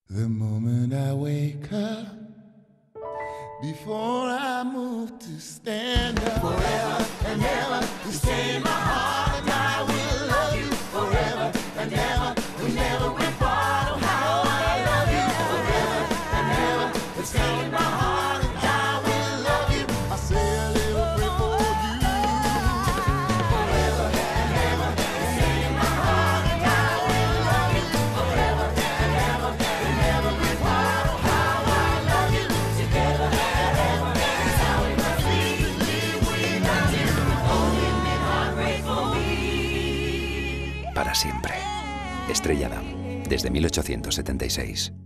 The moment I wake up, before I move to stand up, forever and ever, you stay in my heart, and I will love you forever and ever. We never will part. Oh, how I love you forever and ever, you stay in my heart, and I will love you. I say a little prayer for you forever and ever, you stay in my heart, and I will love you forever and ever. We never will part. Oh, how I love you together forever. That's how we must live without you. Only been heartbreak for me. Para siempre. Estrella Damm, desde 1876.